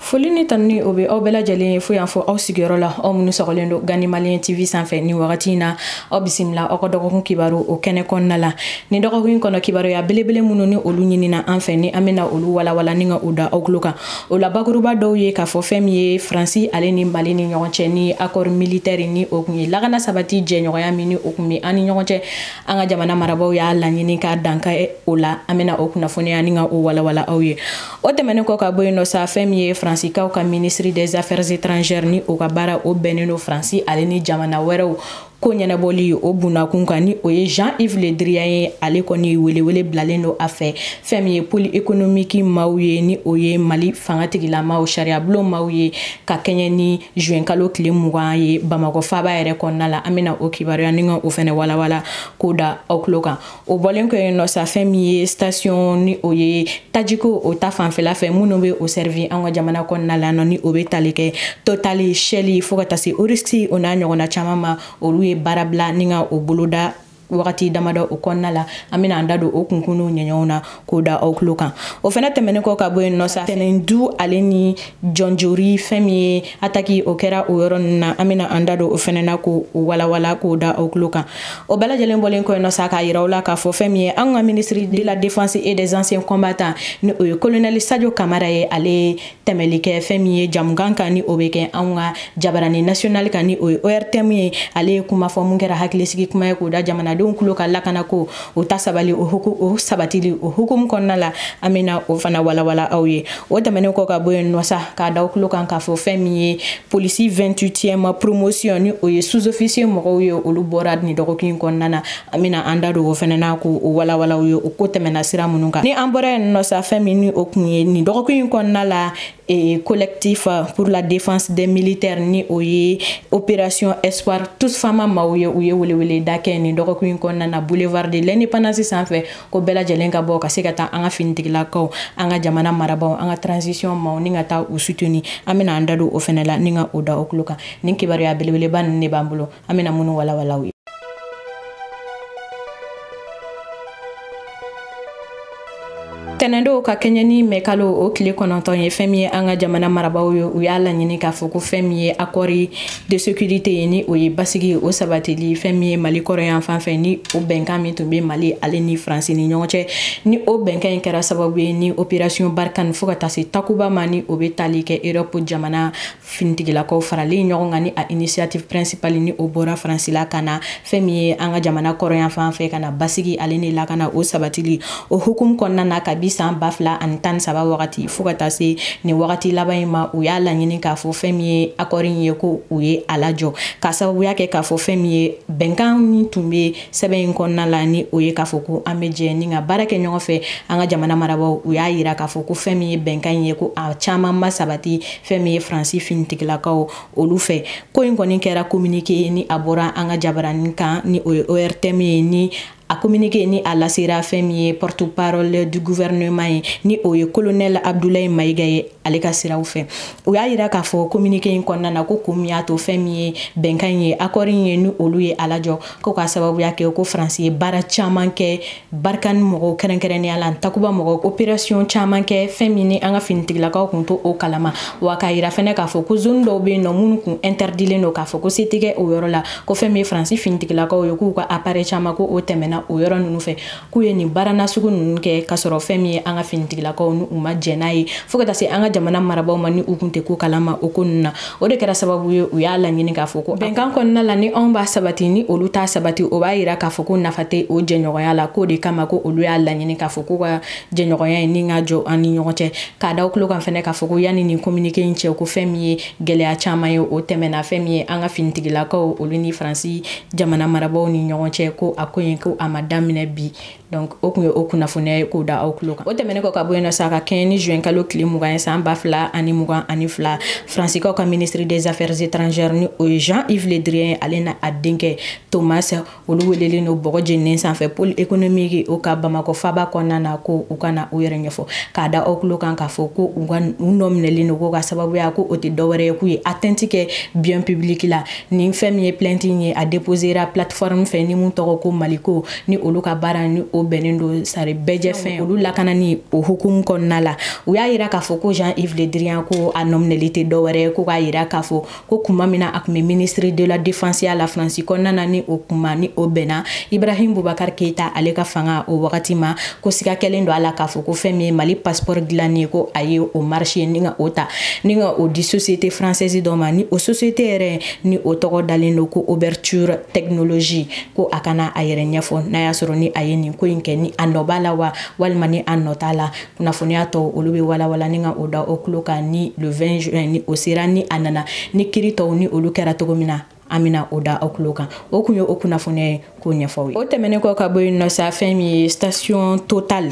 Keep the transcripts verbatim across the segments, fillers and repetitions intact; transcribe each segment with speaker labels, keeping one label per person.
Speaker 1: Foli ni tanni o be aw bɛɛ lajɛlen fo yan fɔ aw sigiyɔrɔ la aw minnu sɔgɔlen don Gani Malien T V sanfɛ ni wagati na aw bisimila aw ka dɔgɔkun kibaru o kɛnɛ kɔnɔna la ni dɔgɔkun kɔnɔ kibaruya belebele minnu ni olu ɲinina an fɛ ni an bɛna olu walawala ni ka u da aw tulo kan o la bakuruba dɔw ye k'a fɔ fɛn min ye Faransi ale ni Mali ni ɲɔgɔn cɛ ni accord militaire ni o kun ye lakana sabati jɛɲɔgɔnya min ni o kun bɛ an ni ɲɔgɔn cɛ an ka jamana marabaaw y'a laɲini k'a danka o la an bɛna o kunnafoniya ni ka o walawala aw ye o tɛmɛnen kɔ ka bɔ yen nɔ sa fɛn min ye Fransikaw ka ministre des affaires étrangères ni o ka baara o bɛnnen don Faransi ale ni jamana wɛrɛw ko ɲɛnabɔli o bunakun kan ni o ye Jean-Yves Le Drian ye ale kɔni welewele bilalen don a fɛ fɛn min ye pôle économique maaw ye ni o ye Mali fangatigilamaw sariyabulon maaw ye ka kɛɲɛ ni juin kalo tile mugan ye Bamakɔ faaba yɛrɛ kɔnɔna la an bɛna o kibaruya ni ka o fɛnɛ walawala k'o da aw tulo kan o bɔlen kɔ yen nɔ sa fɛn min ye station ni o ye tajiko o ta fanfɛla fɛ minnu bɛ o servi an ka jamana kɔnɔna la ni o bɛ tali kɛ Total Shell fo ka taa se Oryx o n'a ɲɔgɔnna caman ma olu ye barabla ni ka o boloda wagati damadɔ o kɔnɔna la an bɛna an da don o kunkunu ɲɛɲɛw na k'o da aw tulo kan o fɛnɛ tɛmɛnen kɔ ka bɔ yen nɔ sa Tɛnɛndu ale ni jɔnjori fɛn min ye attaque o kɛra o yɔrɔ ninnu na an bɛna an da don o fɛnɛ na k'o walawala k'o da aw tulo kan o bɛɛ lajɛlen bɔlen kɔ yen nɔ sa k'a yira aw la k'a fɔ fɛn min ye an ka ministre de la défense et des anciens combattants ni o ye colonel Sadio Kamara ye ale tɛmɛli kɛ fɛn min ye jamukan kan ni o bɛ kɛ an ka jabarani national kan ni o ye O R T M ye ale ye kuma fɔ mun kɛra hakilisigi kuma ye k'o da jamana denw kulo ka lakana ko o ta sabali o hukum o sabatili o hukum kɔnɔna la an bɛna o fana walawala aw ye o tɛmɛnen kɔ ka bɔ yen nɔ sa k'a da aw kulo kan k'a fɔ fɛn min ye polisi vingt-huitième promotion ni o ye sous-officier mɔgɔw ye olu bɔra nin dɔgɔkun kɔnɔna na an bɛna an da don o fana na k'o walawala aw ye o ko tɛmɛna sira minnu kan ni an bɔra yen nɔ sa fɛn min ni o kun ye nin dɔgɔkun kɔnɔna la et collectif pour la défense des militaires ni o ye opération espoir tous fama maaw ye u ye welewele da kɛ nin dɔgɔkun kɔnɔna na boulevard de l'indépendance sanfɛ ko bɛɛ lajɛlen ka bɔ ka se ka taa an ka finitigilakaw an ka jamana marabaaw an ka transition maaw ni ka taa u soutenir an bɛna an da don o fɛnɛ la ni ka o da o tulo kan nin kibaruya belebeleba ninnu de b'an bolo an bɛna minnu walawala aw ye Tɛnɛndo ka kɛɲɛ ni mɛkalo o tile kɔnɔntɔn ye fɛn min ye an ka jamana marabaaw ye u y'a laɲini k'a fɔ ko fɛn min ye accord de sécurité ye ni o ye basigi o sabatili fɛn min ye Mali kɔrɔ yan fan fɛ ni o bɛnkan min tun bɛ Mali ale ni Faransi ni ɲɔgɔn cɛ ni o bɛnkan in kɛra sababu ye ni opération Barkhane fo ka taa se Takuba ma ni o bɛ tali kɛ Europe jamana finitigilakaw faralen ɲɔgɔn kan ni a initiative principale ni o bɔra Faransi la ka na fɛn min ye an ka jamana kɔrɔ yan fan fɛ ka na basigi ale ni lakana o sabatili o hukum kɔnɔna na ka san ba fila ani tan ni saba wagati fo ka taa se nin wagati laban in ma u y'a laɲini k'a fɔ fɛn min ye accord in ye ko u ye a lajɔ ka sababuya kɛ k'a fɔ fɛn min ye bɛnkan min tun bɛ sɛbɛn in kɔnɔna la ni o ye k'a fɔ ko an bɛ jɛ ni ka baara kɛ ɲɔgɔn fɛ an ka jamana marabaaw u y'a yira k'a fɔ ko fɛn min ye bɛnkan in ye ko a caman ma sabati fɛn min ye Faransi finitigilakaw olu fɛ ko in kɔni kɛra communiqué ni a bɔra an ka jabaranin kan ni o ye O R T M ye ni a communiqué ni a lasera fɛn min ye porte-parole du gouvernement ye ni o ye colonel Abdoulaye Maïga ye ale ka siraw fɛ u y'a yira k'a fɔ communiqué in kɔnɔna na ko kun min y'a to fɛn min ye bɛnkan in ye accord in ye ni olu ye a lajɔ ko k'a sababuya kɛ ko Faransi ye baara caman kɛ Barkhane mɔgɔw kɛrɛnkɛrɛnnenya la Takuba mɔgɔw opération caman kɛ fɛn min ni an ka finitigilakaw kun to o kalama wa k'a yira fɛnɛ k'a fɔ ko zone dɔw bɛ yen nɔ minnu kun interdilen don k'a fɔ ko se tɛ kɛ o yɔrɔ la ko fɛn min ye Faransi finitigilakaw ye k'u ka appareil caman ko o tɛmɛna o yɔrɔ ninnu fɛ k'u ye nin baara nasugu ninnu kɛ ka sɔrɔ fɛn min ye an ka finitigilakaw ni u ma jɛ n'a ye fo ka taa se an ka jamana marabaaw ma ni u kun tɛ ko kalama o ko ninnu na o de kɛra sababu ye u y'a laɲini k'a fɔ ko bɛnkan kɔnɔna la ni anw b'a sabati ni olu t'a sabati o b'a yira k'a fɔ ko nafa tɛ o jɛɲɔgɔnya la k'o de kama ko olu y'a laɲini k'a fɔ ko ka jɛɲɔgɔnya in ni ka jɔ an ni ɲɔgɔn cɛ k'a da tulo kan fɛnɛ k'a fɔ ko yanni nin communiqué in cɛ ko fɛn min ye gɛlɛya caman ye o tɛmɛna fɛn min ye an ka finitigilakaw olu ni Faransi jamana marabaaw ni ɲɔgɔn cɛ ko a ko in ko a ma daminɛ bi donc o kun ye o kunnafoniya ye k'o da aw tulo kan o tɛmɛnen kɔ ka bɔ yen nɔ sa ka kɛɲɛ ni juin kalo tile mugan ye san ba fila ani mugan ani fila Fransikaw ka ministre des affaires étrangères ni o ye Jean-Yves Le Drian ale na a denkɛ Thomas olu welelen no bɔgɔ jeninen sanfɛ pôle économique o ka Bamakɔ faaba kɔnɔna na ko u kana u yɛrɛ ɲɛfɔ k'a da aw tulo kan k'a fɔ ko u ka u nɔ minɛlen no ko ka sababuya ko o tɛ dɔwɛrɛ ye k'u ye atteinte kɛ bien public la ni fɛn min ye plainte in ye a déposera plateforme fɛ ni mun tɔgɔ ko Maliko ni olu ka baara ni o bɛnnen do sari bɛɛ jɛ fɛn olu lakanani o hukumu kɔnɔna la u y'a yira k'a fɔ ko Jean Jean-Yves Le Drian ko a nominalité dɔwɛrɛ ko k'a yira k'a fɔ ko kuma min na a tun bɛ ministre de la défense à la France kɔnɔna na ni o kuma ni o bɛnna Ibrahim Boubacar Keita ale ka fanga o wagati ma ko siga kɛlen don a la k'a fɔ ko fɛn min ye Mali passeport dilanni ye ko a ye o marché ni ka o ta ni ka o di société française dɔ ma ni o société yɛrɛ ni o tɔgɔ dalen don ko Ouverture Technologie ko a kana a yɛrɛ ɲɛfɔ n'a y'a sɔrɔ ni a ye nin ko in kɛ ni a nɔ b'a la wa walima ni a nɔ t'a la kunnafoniya tɔw olu bɛ walawala ni ka o da o tulo kan ni le vingt juin ni o sera ni a nana ni kiiri tɔw ni olu kɛra cogo min na an bɛna o da aw tulo kan o kun ye o kunnafoniya ye k'o ɲɛfɔ o tɛmɛnen kɔ ka bɔ yen nɔ sa fɛn min ye station Total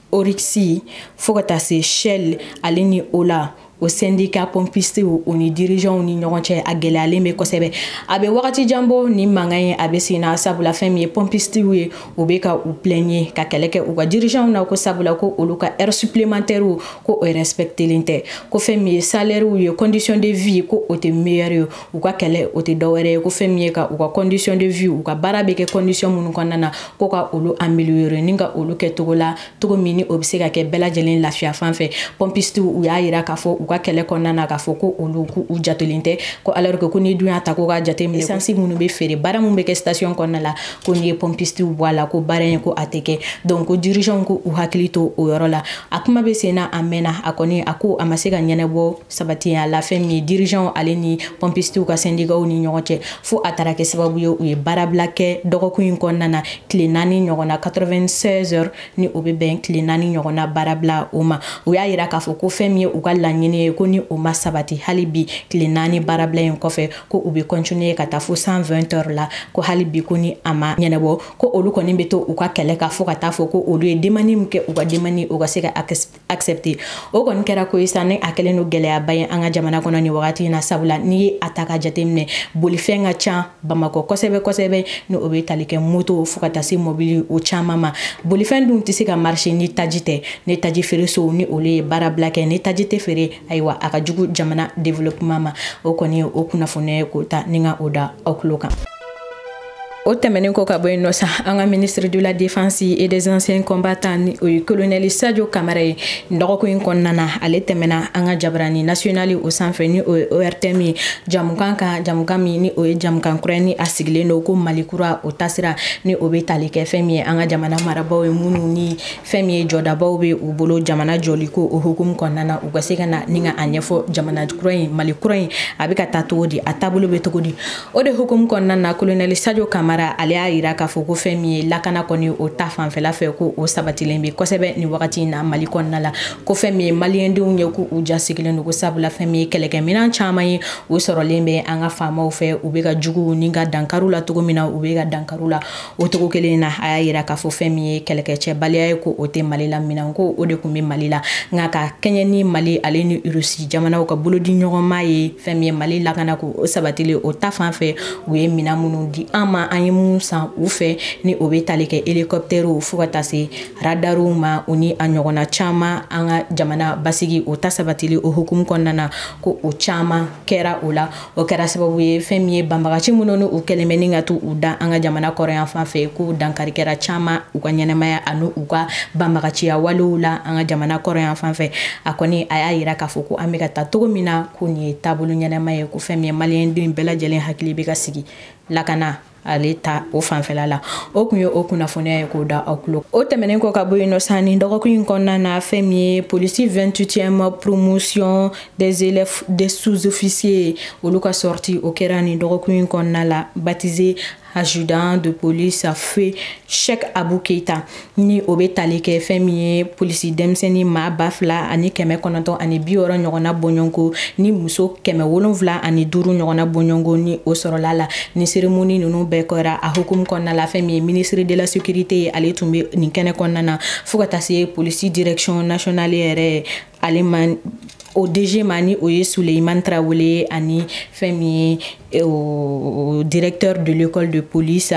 Speaker 1: Orixi fo ka taa se Shell ale ni o la o syndicat pompiste o ni dirigeants ni ɲɔgɔn cɛ a gɛlɛyalen bɛ kosɛbɛ a bɛ wagati jan bɔ ni mankan ye a bɛ sen na sabula fɛn min ye pompiste ye o bɛ ka u plaignye ka kɛlɛ kɛ u ka dirigeants na ko sabula ko olu ka heure supplémentaire ko o respectelen tɛ ko fɛn min ye salaire ye condition de vie ko o tɛ meilleur ye u ka kɛlɛ o tɛ dɔwɛrɛ ye ko fɛn min ye ka u ka condition de vie u ka baara bɛ kɛ condition minnu kɔnɔna na ko ka olu améliorer ni ka olu kɛ cogo la cogo min ni o bɛ se ka kɛ bɛɛ lajɛlen lafiya fan fɛ pompiste u y'a yira k'a fɔ u ka kɛlɛ kɔnɔna na k'a fɔ ko olu ku u jatelen tɛ ko alors que ko ni dun y'a ta ko ka jate minɛ essence minnu bɛ feere baara mun bɛ kɛ station kɔnɔna la ko ni ye pompiste bɔ a la ko baara in ko a tɛ kɛ donc ko dirigeant ko u hakili to o yɔrɔ la a kuma bɛ sen na a mɛnna a kɔni a ko a ma se ka ɲɛnabɔ sabatiya la fɛn min ye dirigeant ale ni pompiste ka syndicat ni ɲɔgɔn cɛ fo a taara kɛ sababu ye u ye baara bila kɛ dɔgɔkun in kɔnɔna na tile naani ɲɔgɔn na quatre-vingt-seize heures ni o bɛ bɛn tile naani ɲɔgɔn na baara bila o ma u y'a yira k'a fɔ ko fɛn min ye u ka laɲini ye ko ni o ma sabati hali bi tile naani baarabila in kɔfɛ ko u bɛ continuer ka taa fo cent vingt heures la ko hali bi ko ni a ma ɲɛnabɔ ko olu kɔni bɛ to u ka kɛlɛ ka fo ka taa fɔ ko olu ye demande min kɛ u ka demande u ka se ka accepter o kɔni kɛra ko ye sa ni a kɛlen don gɛlɛyaba ye an ka jamana kɔnɔ ni wagati in na sabula n'i ye a ta ka jateminɛ bolifɛn ka ca Bamakɔ kosɛbɛ kosɛbɛ ni o bɛ tali kɛ moto fo ka taa se mobili o caman ma bolifɛn dun tɛ se ka marcher ni taji tɛ ni taji feeresow ni olu ye baara bila kɛ ni taji tɛ feere ayiwa a ka jugu jamana développement ma o kɔni ye o kunnafoniya ye k'o ta ni ka o da aw tulo kan o tɛmɛnen kɔ ka bɔ yen nɔ sa an ka ministre de la défense et des anciens combattants ni o ye colonel Sadio Kamara ye dɔgɔkun in kɔnɔna na ale tɛmɛna an ka jabarani national o sanfɛ ni o ye O R T M ye jamukan kan jamukan min ni o ye jamukan kura ni a sigilen don ko Mali kura o tasira ni o bɛ tali kɛ fɛn min ye an ka jamana marabaaw ye minnu ni fɛn min ye jɔdabaw bɛ u bolo jamana jɔli ko o hukumu kɔnɔna na u ka se ka na ni ka a ɲɛfɔ jamana kura in Mali kura in a bɛ ka taa cogo di a taabolo bɛ cogo di o de hukumu kɔnɔna na colonel Sadio Kamara ale y'a yira k'a fɔ ko fɛn min ye lakana kɔni o ta fanfɛla fɛ ko o sabatilen bɛ kosɛbɛ ni wagati in na Mali kɔnɔna la ko fɛn min ye maliyɛndenw ye ko u jasigilen don ko sabula fɛn min ye kɛlɛkɛminɛn caman ye o sɔrɔlen bɛ an ka faamaw fɛ u bɛ ka jugu ni ka dankaru la cogo min na u bɛ ka dankaru la o cogo kelen na a y'a yira k'a fɔ fɛn min ye kɛlɛkɛcɛbaliya ye ko o tɛ Mali la minɛn ko o de tun bɛ Mali la nka ka kɛɲɛ ni Mali ale ni Rusi jamanaw ka bolodi ɲɔgɔnma ye fɛn min ye Mali lakana ko o sabatilen o ta fan fɛ u ye minɛn minnu di an ma an ye mun san u fɛ ni o bɛ tali kɛ hélicoptère fo ka taa se radaru ma o ni a ɲɔgɔnna caman an ka jamana basigi o ta sabatili o hukumu kɔnɔna na ko o caman kɛra o la o kɛra sababu ye fɛn min ye banbagaci minnu ni u kɛlen bɛ ni ka to u da an ka jamana kɔrɔ yan fan fɛ ko dankari kɛra caman u ka ɲɛnɛmaya ani u ka banbagaciya walew la an ka jamana kɔrɔ yan fan fɛ a kɔni a y'a yira k'a fɔ ko an bɛ ka taa cogo min na ko nin ye taabolo ɲɛnɛma ye ko fɛn min ye maliyɛndenw bɛɛ lajɛlen hakili bɛ ka sigi lakana ale ta o fanfɛla la o kun ye o kunnafoniya ye k'o da aw tulo o tɛmɛnen kɔ ka bɔ yen nɔ sa ni dɔgɔkun in kɔnɔna na fɛn min ye polisi vingt-huitième promotion des élèves des sous-officiers olu ka sortie o kɛra ni dɔgɔkun in kɔnɔna la baptisé adjudant de police a feu Cheikh Abou Keita ni o bɛ tali kɛ fɛn min ye polisi denmisɛnnin maa ba fila ani kɛmɛ kɔnɔntɔn ani bi wɔɔrɔ ɲɔgɔnna bɔɲɔgɔnko ni muso kɛmɛ wolonwula ani duuru ɲɔgɔnna bɔɲɔgɔnko ni o sɔrɔla la ni cérémonie ninnu bɛɛ kɛra a hukumu kɔnɔna la fɛn min ye ministre de la sécurité ye ale tun bɛ nin kɛnɛ kɔnɔna na fo ka taa se polisi direction nationale yɛrɛ ale man o D G ma ni o ye Souleymane Traoré ani fɛn min ye o directeur de l'école de police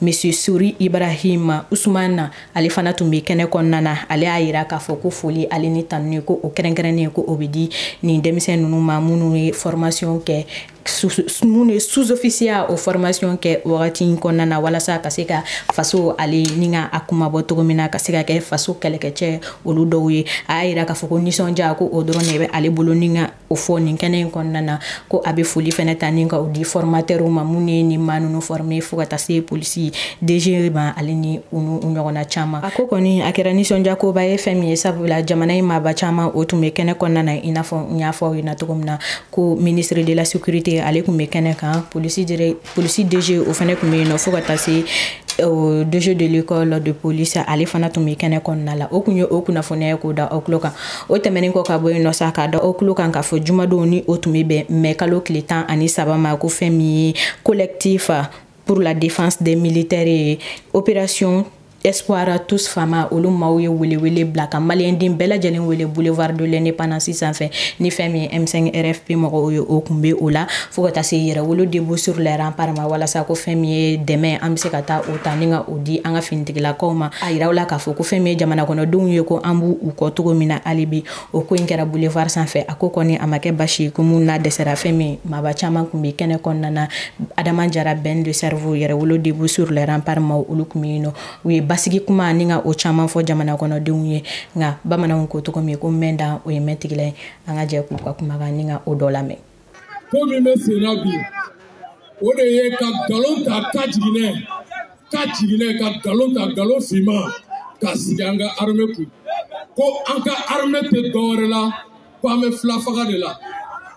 Speaker 1: monsieur Souri Ibrahima Ousmane ale fana tun bɛ kɛnɛ kɔnɔna na ale y'a yira k'a fɔ ko foli ale ni tanu ko o kɛrɛnkɛrɛnnen ko o bɛ di nin denmisɛn ninnu ma minnu ye formation kɛ mun ye sous-officier o formation kɛ wagati in kɔnɔna na walasa ka se ka faso ale ni ka a kuma bɔ cogo min na ka se ka kɛ faso kɛlɛkɛcɛ olu dɔw ye a y'a yira k'a fɔ ko nisɔndiya ko o dɔrɔn de bɛ ale bolo ni ka o fɔ nin kɛnɛ in kɔnɔna na ko a bɛ foli fɛnɛ ta ni ka o di formateurs ma mun ye nin maa ninnu former fo ka taa se polisi D G ma ale ni u ɲɔgɔnna caman a ko kɔni a kɛra nisɔndiya koba ye fɛn min ye sabula jamana in maaba caman o tun bɛ kɛnɛ kɔnɔna na i n'a fɔ n y'a fɔ aw ɲɛna cogo min na ko ministre de la sécurité ale kun bɛ kɛnɛ kan polisi dire polisi D G o fɛnɛ kun bɛ yen nɔ fo ka taa se au D G de l'école de police ale fana tun bɛ kɛnɛ kɔnɔna la o kun ye o kunnafoniya ko da aw tulo kan o tɛmɛnen kɔ ka bɔ yen nɔ sa k'a da aw tulo kan k'a fɔ jumadenw ni o tun bɛ bɛn mɛ kalo tile tan ani saba ma ko fɛn min ye collectif pour la défense des militaires opération Espoir tous fama olu maaw ye wele wele bila ka malien den bɛɛ lajɛlen wele boulevard de l'indépendance sanfɛ ni fɛn min M cinq R F P mɔgɔw ye o kun bɛ o la fo ka taa se yɛrɛwolo debout sur les remparts ma walasa ko fɛn min ye dɛmɛ an bɛ se ka taa o ta ni ka o di an ka finitigilakaw ma a yiraw la k'a fɔ ko fɛn min ye jamana kɔnɔdenw ye ko an b'u u kɔ cogo min na hali bi o ko in kɛra boulevard sanfɛ a ko kɔni a ma kɛ basi ye ko mun n'a dɛsɛra fɛn min maaba caman kun bɛ kɛnɛ kɔnɔna na Adama Jara Ben de cerveau yɛrɛwolo debout sur les remparts ma olu kun bɛ yen nɔ u ye basigi kuma ni ka o caman fɔ jamana kɔnɔdenw ye nka bamananw ko cogo min ko mɛn dan o ye mɛn tigila ye an ka jɛ k'u ka kumakan ni ka o dɔ lamɛn.
Speaker 2: Ko min bɛ sen na bi o de ye ka nkalon ta ka jiginɛ ka jiginɛ ka nkalon ta nkalon finman ka sigi an ka armée kun ko an ka armée tɛ dɔwɛrɛ la ko an bɛ fila faga de la.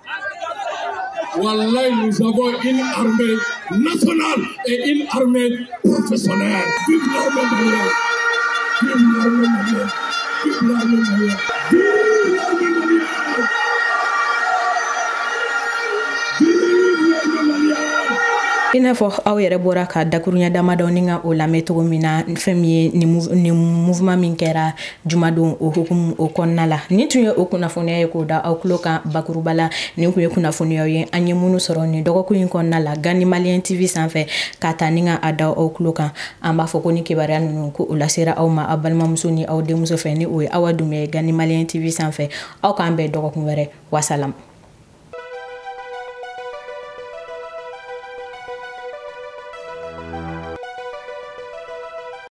Speaker 2: Wallahi, nous avons une armée nationale et une armée professionnelle. Vive l'armée malienne! Vive l'armée malienne! Vive l'armée malienne! Vive l'armée malienne! Vive l'armée malienne!
Speaker 1: I n'a fɔ aw yɛrɛ bɔra ka dakurunya damadɔ ni ka o lamɛn cogo min na fɛn min ye ni mouvement min kɛra jumadon o hukumu o kɔnɔna la ni tun ye o kunnafoniya ye k'o da aw tulo kan bakuruba la nin tun ye kunnafoniyaw ye an ye minnu sɔrɔ nin dɔgɔkun in kɔnɔna la Gani Malien T V sanfɛ ka ta ni ka a da aw tulo kan an b'a fɔ ko ni kibaruya ninnu ko o lasera aw ma aw balimamuso ni aw denmuso fɛ ni o ye Awa Dunbiya ye Gani Malien T V sanfɛ aw k'an bɛn dɔgɔkun wɛrɛ wasalam.